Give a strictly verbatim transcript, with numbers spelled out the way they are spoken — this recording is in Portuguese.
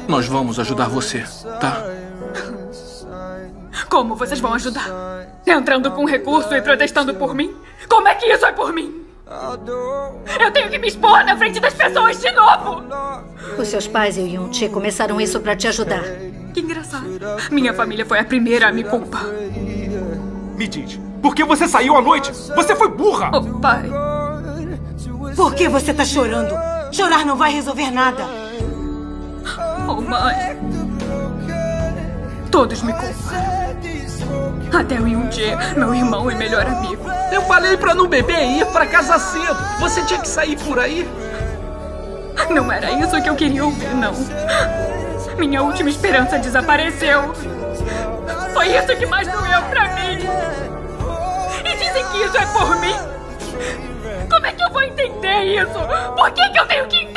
Nós vamos ajudar você, tá? Como vocês vão ajudar? Entrando com recurso e protestando por mim? Como é que isso é por mim? Eu tenho que me expor na frente das pessoas de novo! Os seus pais e o Yun-Che começaram isso pra te ajudar. Que engraçado. Minha família foi a primeira a me culpar. Me diz, por que você saiu à noite? Você foi burra! Oh, pai. Por que você tá chorando? Chorar não vai resolver nada. Oh, mãe. Todos me culparam. Até o Yun-Che, meu irmão e melhor amigo. Eu falei pra não beber e ir pra casa cedo. Você tinha que sair por aí. Não era isso que eu queria ouvir, não. Minha última esperança desapareceu. Foi isso que mais doeu pra mim. E dizem que isso é por mim. Como é que eu vou entender isso? Por que que eu tenho que